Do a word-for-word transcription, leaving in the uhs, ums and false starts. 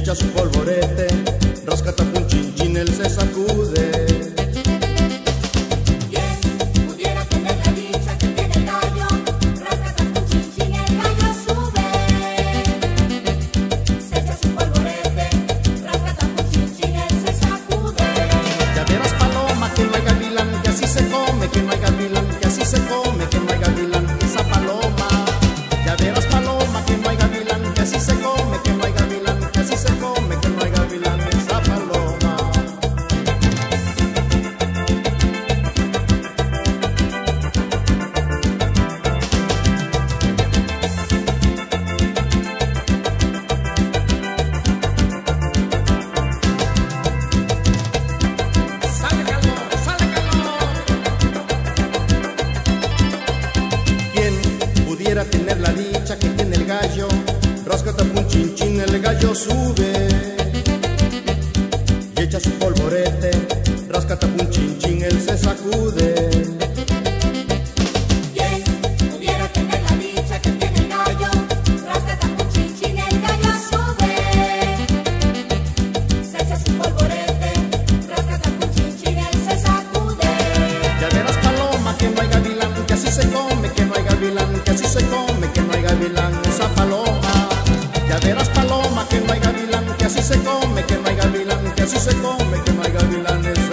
echa su polvorete, rascata un chinchín, él se sacude. ¿Quién pudiera tener la dicha que tiene el gallo? Rascata un chinchín, el gallo sube. Se echa su polvorete, rascata un chinchín, él se sacude. Ya verás, paloma, que no hay gavilán, que así se come, que no hay gavilán, que así se come, que no hay gavilán, esa paloma. Ya verás, paloma, que no hay gavilán, que así se come, que no hay gavilán, que así se come, que no hay gavilán, esa paloma. ¡Sale calor, sale calor! ¿Quién pudiera tener la dicha que tiene el gallo? Rascata un chinchín, el gallo sube y echa su polvorete, rascata un chinchín, él se sacude. ¿Quién pudiera tener la dicha que tiene el gallo? Rascata un chinchín, el gallo sube. Se echa su polvorete, rascata un chinchín, él se sacude. Ya verás, paloma, que no hay gavilán, que así se come, que no hay gavilán, que así se come, que no hay gavilán, esa paloma. Ya verás, paloma, que no hay gavilán, que así se come, que no hay gavilán, que así se come, que no hay gavilán, esa